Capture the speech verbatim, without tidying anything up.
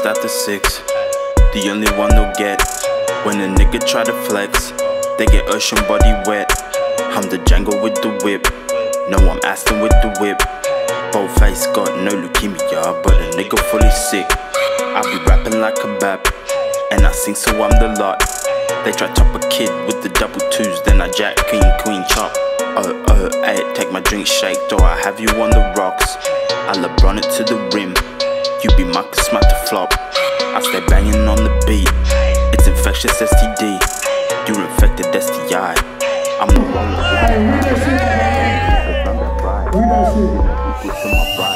after six. The only one they'll get when a nigga try to flex, they get ocean body wet. I'm the Django with the whip. No, I'm Aston with the whip. Bold face got no leukemia, but a nigga fully sick. I be rapping like a bap, and I sing so I'm the lot. They try top a kid with the double twos, then I jack king queen chop. Oh oh, ayy, take my drink shaked, or I have you on the rocks. I LeBron it to the rim. You be Marcus Smart to flop. I stay banging on the beat. It's infectious S T D. You're infected S T I. I'm the one.